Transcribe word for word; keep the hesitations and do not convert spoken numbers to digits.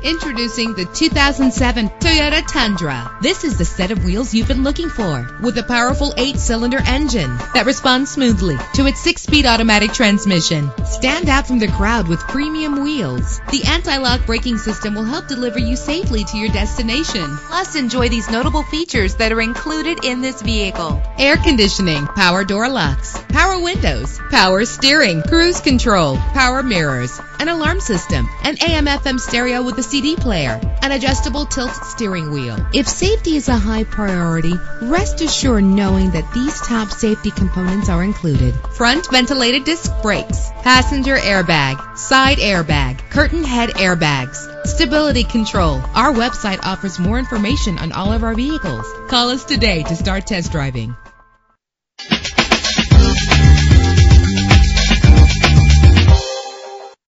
Introducing the two thousand seven Toyota Tundra. This is the set of wheels you've been looking for, with a powerful eight-cylinder engine that responds smoothly to its six-speed automatic transmission. Stand out from the crowd with premium wheels. The anti-lock braking system will help deliver you safely to your destination. Plus, enjoy these notable features that are included in this vehicle: air conditioning, power door locks, power windows, power steering, cruise control, power mirrors, an alarm system, an A M F M stereo with a C D player, an adjustable tilt steering wheel. If safety is a high priority, rest assured knowing that these top safety components are included: front ventilated disc brakes, passenger airbag, side airbag, curtain head airbags, stability control. Our website offers more information on all of our vehicles. Call us today to start test driving.